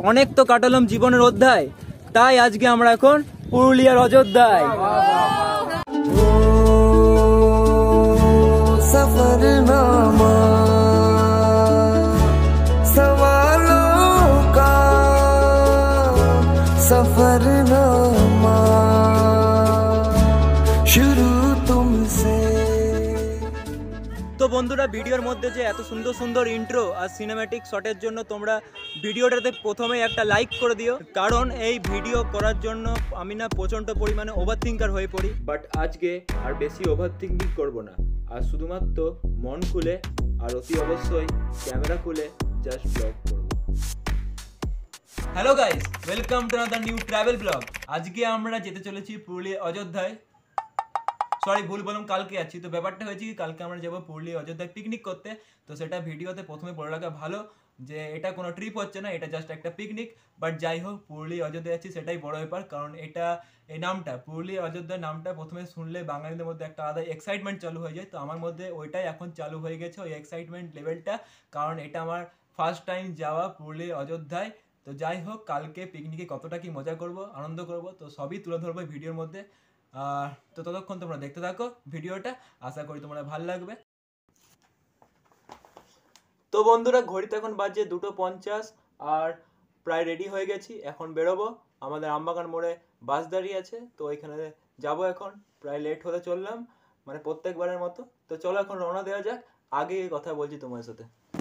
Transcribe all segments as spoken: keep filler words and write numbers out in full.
অনেক তো কাটালাম জীবনের অধ্যায়, তাই আজকে আমরা এখন পুরুলিয়ার অযোধ্যায়। সফরনামা সওয়ালোं का সফরনামা শুরু তুমসে। তো বন্ধুরা, ভিডিওর মধ্যে যে এত সুন্দর সুন্দর ইন্ট্রো আর সিনেম্যাটিক শটের জন্য তোমরা ভিডিওটাতে প্রথমেই একটা লাইক করে দিও, কারণ এই ভিডিও করার জন্য আমি না প্রচণ্ড পরিমাণে ওভার থিঙ্কার হয়ে পড়ি। বাট আজকে আর বেশি ওভার থিঙ্কিং করবো না, আর শুধুমাত্র মন খুলে আর অতি অবশ্যই ক্যামেরা খুলে জাস্ট ব্লগ করবো। Hello guys, welcome to another new travel blog. আজকে আমরা যেতে চলেছি পুরুলিয়া অযোধ্যায়। সরি, ভুল বললাম, কালকে আছি। তো ব্যাপারটা হয়েছে কি, কালকে আমরা যাবো পুরুলিয়া অযোধ্যায় পিকনিক করতে। তো সেটা ভিডিওতে প্রথমে বলে রাখা ভালো যে এটা কোনো ট্রিপ হচ্ছে না, এটা জাস্ট একটা পিকনিক। বাট যাই হোক, পুরুলিয়া অযোধ্যা যাচ্ছি সেটাই বড় ব্যাপার, কারণ এটা এই নামটা পুরুলিয়া অযোধ্যা নামটা প্রথমে শুনলে বাঙালিদের মধ্যে একটা আলাদা এক্সাইটমেন্ট চালু হয়ে যায়। তো আমার মধ্যে ওইটাই এখন চালু হয়ে গেছে, ওই এক্সাইটমেন্ট লেভেলটা, কারণ এটা আমার ফার্স্ট টাইম যাওয়া পুরুলিয়া অযোধ্যায়। তো যাই হোক, কালকে পিকনিকে কতটা কি মজা করব, আনন্দ করব, তো সবই তুলে ধরবো ভিডিওর মধ্যে। তো ততক্ষণ তোমরা দেখতে থাকো ভিডিওটা, আশা করি তোমরা ভালো লাগবে। তো বন্ধুরা, ঘড়িতে এখন বাজে দুটো পঞ্চাশ আর প্রায় রেডি হয়ে গেছি, এখন বেরোবো। আমাদের আমবাগান মোড়ে বাস দাঁড়িয়ে আছে, তো ওইখানে যাবো। এখন প্রায় লেট হতে চললাম, মানে প্রত্যেকবারের মতো। তো চলো এখন রওনা দেওয়া যাক। আগে কথা বলছি তোমার সাথে।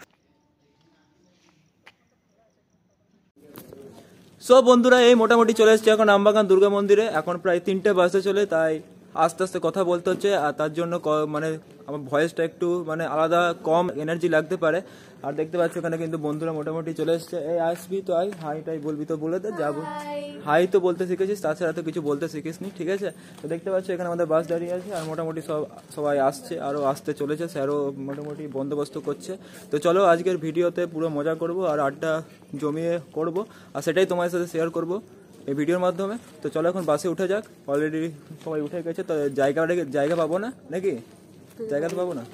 সো বন্ধুরা, এই মোটামুটি চলে এসেছি এখন আমবাগান দুর্গা মন্দিরে। এখন প্রায় তিনটে বাজতে চলে, তাই আস্তে আস্তে কথা বলতে হচ্ছে, আর তার জন্য মানে আমার ভয়েসটা একটু মানে আলাদা কম এনার্জি লাগতে পারে। আর দেখতে পাচ্ছ এখানে কিন্তু বন্ধুরা মোটামুটি চলে এসছে। এই আসবি তো, আই হাই টাই বলবি তো বলে দে, যাবো। হাই তো বলতে শিখেছিস, তাছাড়া তো কিছু বলতে শিখিসনি, ঠিক আছে? তো দেখতে পাচ্ছ এখানে আমাদের বাস দাঁড়িয়ে আছে, আর মোটামুটি সব সবাই আসছে, আরও আসতে চলেছে, স্যারও মোটামুটি বন্দোবস্ত করছে। তো চলো আজকের ভিডিওতে পুরো মজা করব আর আড্ডা জমিয়ে করব, আর সেটাই তোমার সাথে শেয়ার করব এই ভিডিওর মাধ্যমে। তো চলো এখন বাসে উঠে যাক, অলরেডি সবাই উঠে গেছে। তো জায়গা জায়গা পাবো না নাকি? জায়গা তো পাবো না।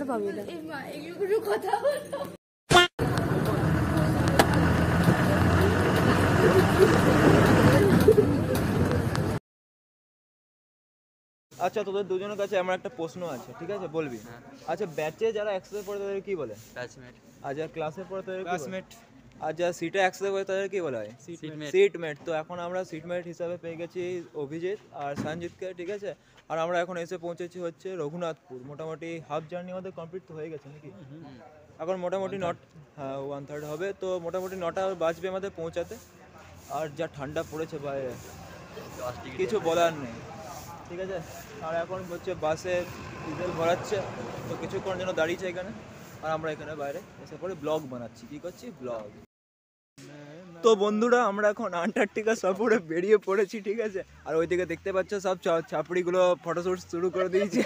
আচ্ছা, তোদের দুজনের কাছে আমার একটা প্রশ্ন আছে, ঠিক আছে? বলবি? আচ্ছা, ব্যাচে যারা একসাথে পড়ে তাদের কি বলে? ব্যাচমেট। আর যারা ক্লাসে পড়ে তাদের ক্লাসমেট। আর যারা সিটে একসাথে পড়ে তাদের কি বলা হয়? সিটমেট। তো এখন আমরা সিটমেট হিসাবে পেয়ে গেছি অভিজিৎ আর সঞ্জিতকে, ঠিক আছে? আর আমরা এখন এসে পৌঁছেছি হচ্ছে রঘুনাথপুর। মোটামুটি হাফ জার্নি আমাদের কমপ্লিট তো হয়ে গেছে নাকি? এখন মোটামুটি নট হ্যাঁ ওয়ান থার্ড হবে, তো মোটামুটি নটা বাজবে আমাদের পৌঁছাতে। আর যা ঠান্ডা পড়েছে বাইরে, কিছু বলার নেই, ঠিক আছে? আর এখন হচ্ছে বাসে ডিজেল ভরাচ্ছে, তো কিছুক্ষণ জন্য দাঁড়িয়েছে এখানে, আর আমরা এখানে বাইরে এসে পরে ব্লগ বানাচ্ছি। কি করছি? ব্লগ। তো বন্ধুরা, আমরা এখন আন্টার্কটিকা সফরে বেরিয়ে পড়েছি, ঠিক আছে? আর ওইদিকে দেখতে পাচ্ছ সব ছাপড়িগুলো ফটোশুট শুরু করে দিয়েছে।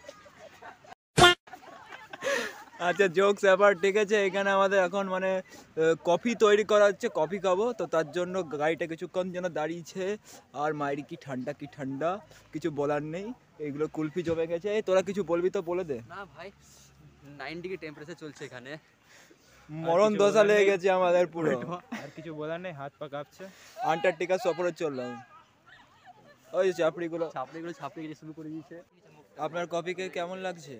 আচ্ছা, জোকস ব্যাপার, ঠিক আছে? এখানে আমাদের এখন মানে কফি তৈরি করা হচ্ছে, কফি খাবো। তো তার জন্য গাড়িটা কিছুক্ষণ যেন দাঁড়িয়েছে, আর মায়ের কি ঠান্ডা কি ঠান্ডা, কিছু বলার নেই। এইগুলো কুলফি জমে গেছে। এই তোরা কিছু বলবি তো বলে দে। না ভাই, নাইন ডিগ্রি টেম্পারেচার চলছে এখানে, মরণ দশা লেগে গেছে আমাদের পুরো। আর কিছু বলার নেই, হাত পা কাঁপছে। আন্টার্কটিকা সফরে চললাম। ওই চাপড়িগুলো ছাপড়িগুলো ছাপড়ি শুরু করে দিয়েছে। আপনার কফিকে কেমন লাগছে?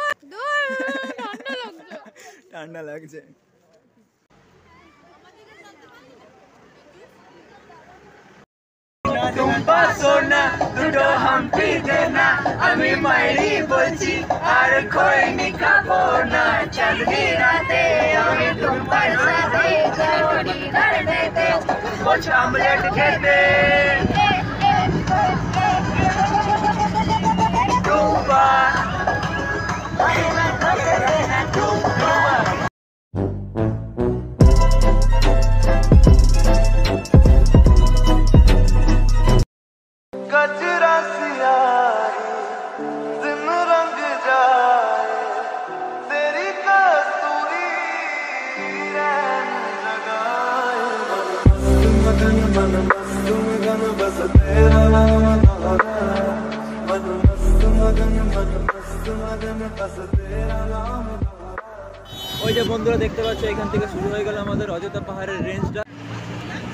ঠান্ডা লাগছে। দুটো হাম্পি দেনা, আমি মাইরি বলছি আর খৈনি খাবো না। চাঁদনি রাতে আমি তোমার সাথে যাবো ডিনার খেতে, পোচ আমলেট খেতে। টুম্পা गजरा सियाही दिन रंग जाए, तेरी कस्तूरी रैन जगाए। मगन मन मस्त मगन बस तेरा नाम दोहराए, मन मस्त मगन मन मस्त मगन बस तेरा नाम दोहराए। ওই যে বন্ধুরা দেখতে পাচ্ছ, এখান থেকে শুরু হয়ে গেল আমাদের অযোধ্যা পাহাড়ের রেঞ্জটা।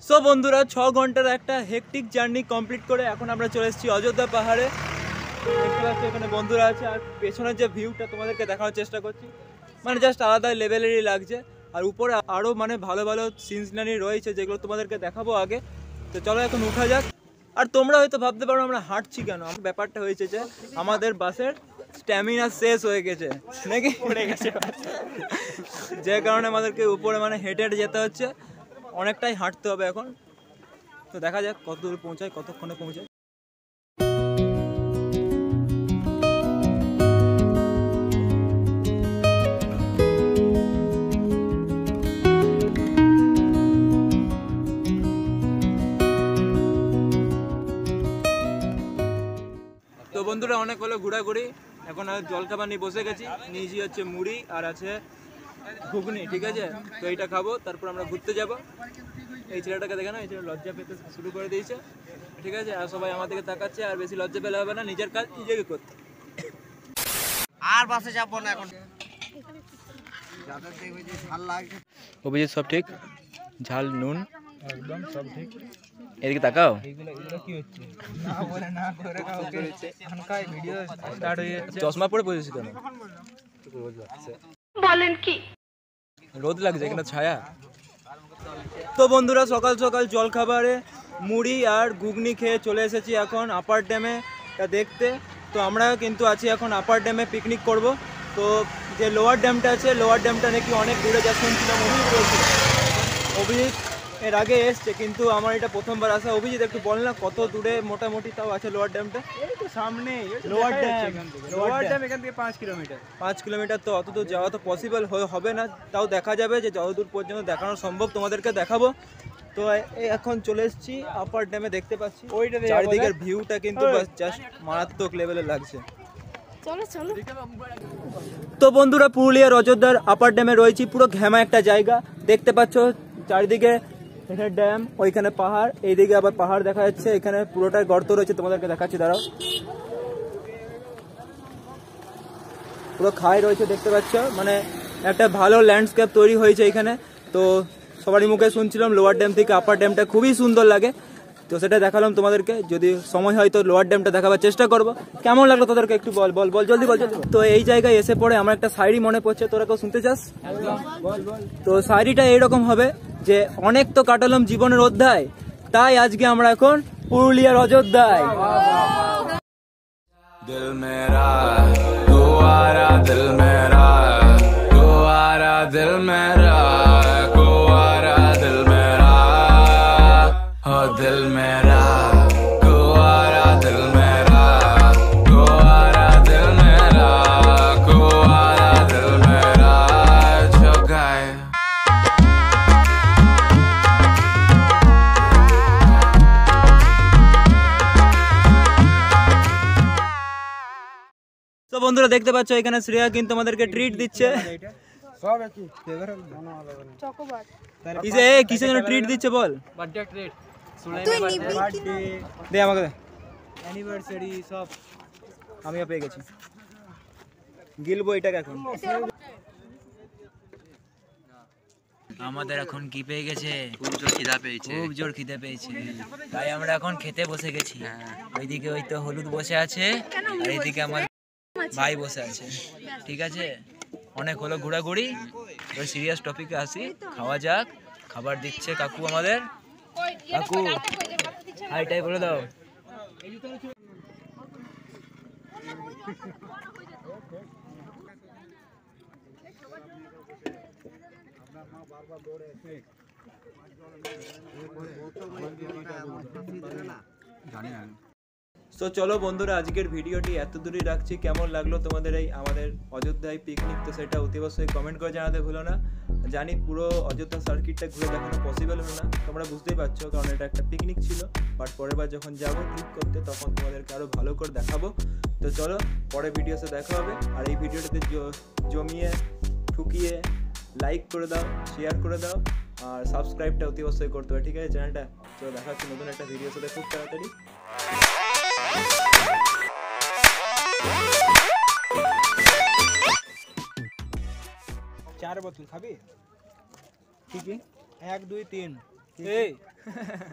সো বন্ধুরা ছ ঘন্টার একটা হেকটিক জার্নি কমপ্লিট করে এখন আমরা চলে এসেছি অযোধ্যা পাহাড়ে। দেখতে পাচ্ছি এখানে বন্ধুরা আছে, আর পেছনের যে ভিউটা তোমাদেরকে দেখানোর চেষ্টা করছি, মানে জাস্ট আলাদা লেভেলেরই লাগছে। আর উপরে আরও মানে ভালো ভালো সিনসিনারি রয়েছে যেগুলো তোমাদেরকে দেখাবো আগে। তো চলো এখন উঠা যাক। আর তোমরা হয়তো ভাবতে পারো আমরা হাঁটছি কেন, আমার ব্যাপারটা হয়েছে যে আমাদের বাসের স্ট্যামিনা শেষ হয়ে গেছে নাকি পড়ে গেছে, যে কারণে আমাদেরকে উপরে মানে হেঁটে হেঁটে যেতে হচ্ছে, অনেকটাই হাঁটতে হবে এখন। তো দেখা যাক কত দূর পৌঁছায়, কতক্ষণে পৌঁছায়। তো বন্ধুরা অনেক হলো ঘোরাঘুরি, এখন আর জলখাবার নিয়ে বসে গেছি। নিয়েছি হচ্ছে মুড়ি আর আছে ঘুগনি, ঠিক আছে? তো এইটা খাবো, তারপর আমরা ঘুরতে যাব। এই ছেলেটাকে দেখে না, এই ছেলে লজ্জা পেতে শুরু করে দিয়েছে, ঠিক আছে? আর সবাই আমার দিকে তাকাচ্ছে, আর বেশি লজ্জা পেলে হবে না, নিজের কাজ নিজেকে করতে। আর বাসে যাবো না এখন। যাদের দেখবে যে ঝাল লাগছে, অভিজিৎ সব ঠিক, ঝাল নুন একদম সব ঠিক। এদিকে তাকাও। এইগুলো এগুলো কি হচ্ছে? না বলে না করে কাউকে আনকাই ভিডিও স্টার্ট হয়ে যাচ্ছে। চশমা পরে বসেছি কেন? বলেন কি? রোদ লাগছে এখানে, ছায়া। তো বন্ধুরা সকাল সকাল জলখাবারে মুড়ি আর ঘুগনি খেয়ে চলে এসেছি এখন আপার ড্যামে তা দেখতে। তো আমরা কিন্তু আছি এখন আপার ড্যামে পিকনিক করব। তো যে লোয়ার ড্যামটা আছে, লোয়ার ড্যামটা নাকি অনেক দূরে, যা শুনছিলাম অভিজিৎ বলছিল। অভিজিৎ এর আগে এসছে, কিন্তু আমার এটা প্রথমবার আসা। অভিজিৎ একটু বল না কত দূরে মোটামুটি তাও আছে লোয়ার ড্যামটা? এই তো সামনে লোয়ার ড্যাম, লোয়ার ড্যাম এখান থেকে পাঁচ কিলোমিটার। পাঁচ কিলোমিটার তো অত দূর যাওয়া তো পসিবল হবে না, তাও দেখা যাবে যে যতদূর পর্যন্ত দেখানো সম্ভব তোমাদেরকে দেখাবো। তো এই এখন চলে এসেছি আপার ড্যামে, দেখতে পাচ্ছি ওইটাতে চারিদিকের ভিউটা কিন্তু জাস্ট মারাত্মক লেভেলে লাগছে। চলো চলো। তো বন্ধুরা পুরুলিয়ার অযোধ্যার আপার ড্যামে রয়েছি, পুরো ঘেমা একটা জায়গা দেখতে পাচ্ছ, চারিদিকে এখানে ড্যাম, ওইখানে পাহাড়, এইদিকে আবার পাহাড় দেখা যাচ্ছে, এখানে পুরোটাই গর্ত রয়েছে, তোমাদেরকে দেখাচ্ছি দাঁড়াও। পুরো খাই রয়েছে দেখতে পাচ্ছ, মানে একটা ভালো ল্যান্ডস্কেপ তৈরি হয়েছে এখানে। তো সবারই মুখে শুনছিলাম লোয়ার ড্যাম থেকে আপার ড্যামটা খুবই সুন্দর লাগে, তো সেটা দেখালাম তোমাদেরকে। যদি সময় হয় তো লোয়ার ড্যামটা দেখাবার চেষ্টা করবো। কেমন লাগলো তোদেরকে একটু বল বল বল জলদি বল জলদি। তো এই জায়গায় এসে পরে আমার একটা শায়রি মনে পড়ছে, তোরা কেউ শুনতে চাস? তো শায়রিটা এইরকম হবে যে অনেক তো কাটালাম জীবনের অধ্যায়, তাই আজকে আমরা এখন পুরুলিয়ার অযোধ্যায়। दिल मेरा कुआरा, दिल मेरा कुआरा, दिल मेरा कुआरा, दिल मेरा हो दिल मेरा कुआरा, दिल मेरा कुआरा, दिल मेरा कुआरा, दिल मेरा जो गाए। তো বন্ধুরা দেখতে পাচ্ছ এখানে শ্রেয়া কিন্তু আমাদেরকে ট্রিট দিচ্ছে। সব একই ফেভার চকোবার। কিসে কিসের জন্য ট্রিট দিচ্ছে বল? বার্থডে ট্রিট তুই নিবি কি না? দে আমাকে, অ্যানিভার্সারি সব আমিও পেয়ে গেছি, গিলবো এটাকে এখন। আমাদের এখন কি পেয়ে গেছে? খুব জোর খিদা পেয়েছে। খুব জোর খিদে পেয়েছে, তাই আমরা এখন খেতে বসে গেছি। ওইদিকে ওই তো হলুদ বসে আছে, আর এইদিকে আমার ভাই বসে আছে, ঠিক আছে? অনেক হলো ঘোরাঘুরি, এবার সিরিয়াস টপিকে আসি, খাওয়া যাক। খাবার দিচ্ছে কাকু আমাদের। কাকু হাইটাই বলে দাও। তো চলো বন্ধুরা আজকের ভিডিওটি এত দূরই রাখছি। কেমন লাগলো তোমাদের এই আমাদের অযোধ্যায় পিকনিক, তো সেটা অতি অবশ্যই কমেন্ট করে জানাতে ভুলো না। জানি পুরো অযোধ্যা সার্কিটটা ঘুরে দেখানো পসিবল হলো না, তোমরা বুঝতেই পারছো, কারণ এটা একটা পিকনিক ছিল। বাট পরের বার যখন যাবো ট্রিপ করতে তখন তোমাদেরকে আরও ভালো করে দেখাবো। তো চলো পরের ভিডিওতে দেখা হবে। আর এই ভিডিওটাতে জমিয়ে ঠুকিয়ে লাইক করে দাও, শেয়ার করে দাও, আর সাবস্ক্রাইবটা অতি অবশ্যই করতে হবে, ঠিক আছে চ্যানেলটা। চলো দেখা হচ্ছে নতুন একটা ভিডিওর সাথে খুব তাড়াতাড়ি। চার বোতল খাবি? কি কি? এক দুই তিন এই